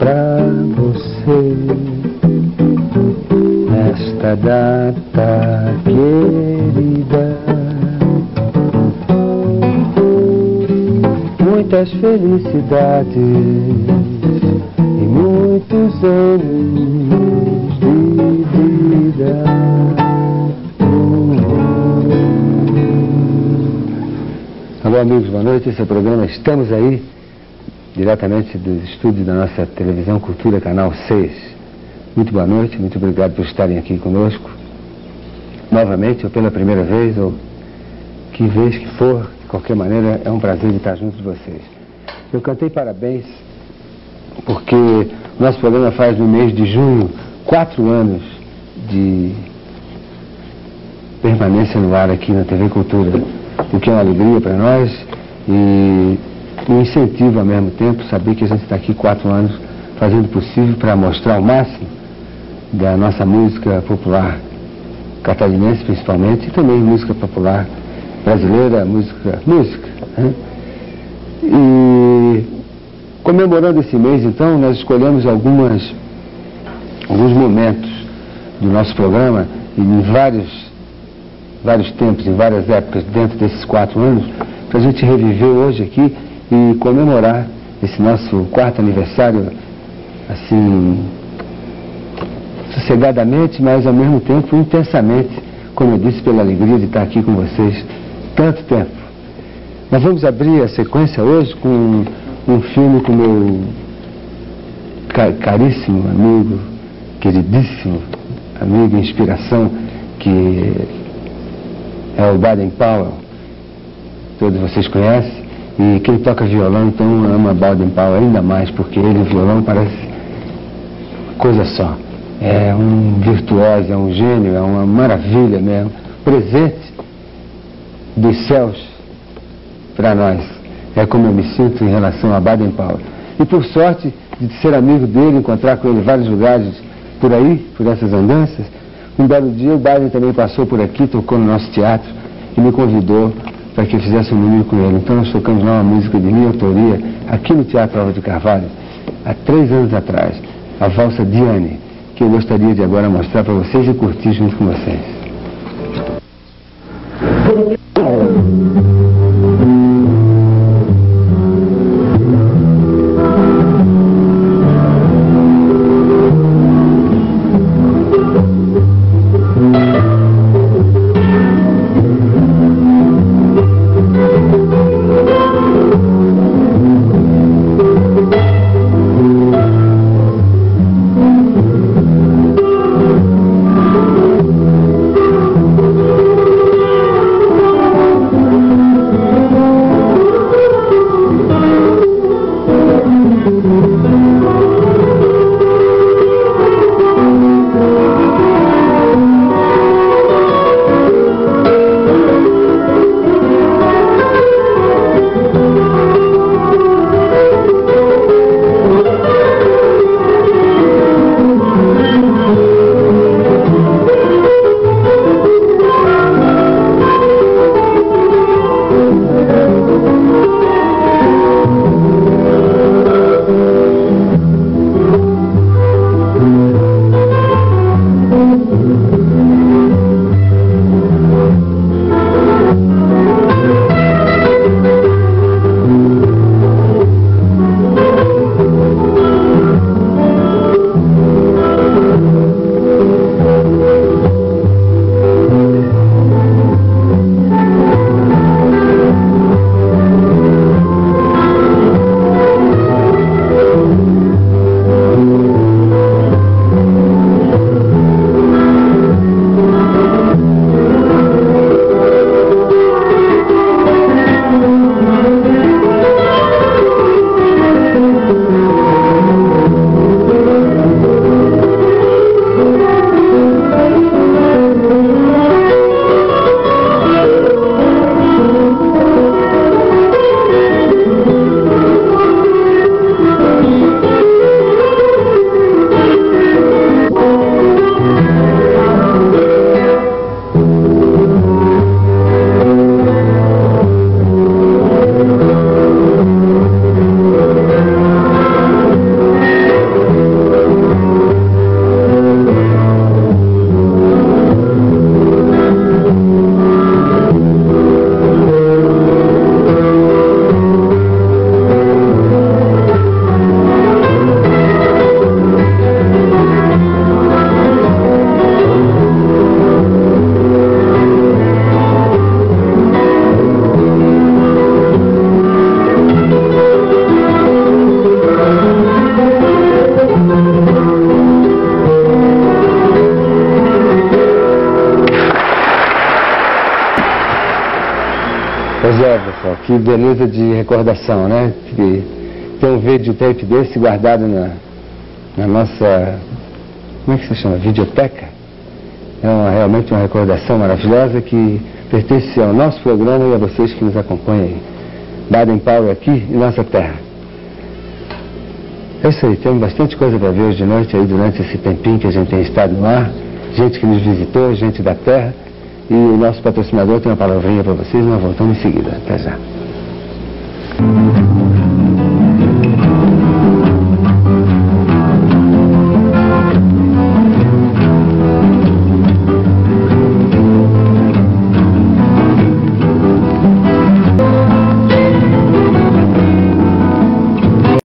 pra você nesta data querida. Muitas felicidades e muitos anos de vida. Alô, amigos, boa noite. Esse é o programa Estamos Aí, diretamente dos estúdios da nossa televisão Cultura, Canal 6. Muito boa noite, muito obrigado por estarem aqui conosco. Novamente, ou pela primeira vez, ou que vez que for, de qualquer maneira, é um prazer de estar junto de vocês. Eu cantei parabéns porque o nosso programa faz no mês de junho 4 anos de permanência no ar aqui na TV Cultura, o que é uma alegria para nós e um incentivo ao mesmo tempo, saber que a gente está aqui 4 anos fazendo o possível para mostrar o máximo da nossa música popular catarinense principalmente, e também música popular brasileira, música, né? E comemorando esse mês, então, nós escolhemos alguns momentos do nosso programa, e em vários tempos, em várias épocas, dentro desses 4 anos, para a gente reviver hoje aqui e comemorar esse nosso 4º aniversário, assim, sossegadamente, mas ao mesmo tempo intensamente, como eu disse, pela alegria de estar aqui com vocês tanto tempo. Nós vamos abrir a sequência hoje com um filme com meu caríssimo amigo, queridíssimo amigo, inspiração, que é o Baden Powell. Todos vocês conhecem, e quem toca violão então ama Baden Powell ainda mais, porque ele, o violão, parece coisa só. É um virtuoso, é um gênio, é uma maravilha mesmo, presente dos céus para nós. É como eu me sinto em relação a Baden Powell. E por sorte de ser amigo dele, encontrar com ele em vários lugares por aí, por essas andanças, um belo dia o Baden também passou por aqui, tocou no nosso teatro e me convidou para que eu fizesse um número com ele. Então nós tocamos lá uma música de minha autoria aqui no Teatro Álvares de Carvalho, há 3 anos atrás, a valsa Diane, que eu gostaria de agora mostrar para vocês e curtir junto com vocês. Pois é, pessoal, que beleza de recordação, né? Ter um videotape desse guardado na nossa, como é que se chama? Videoteca. É realmente uma recordação maravilhosa que pertence ao nosso programa e a vocês que nos acompanham aí. Baden-Powell aqui em nossa terra. É isso aí, temos bastante coisa para ver hoje de noite aí durante esse tempinho que a gente tem estado no ar. Gente que nos visitou, gente da terra. E o nosso patrocinador tem uma palavrinha para vocês, nós voltamos em seguida. Até já.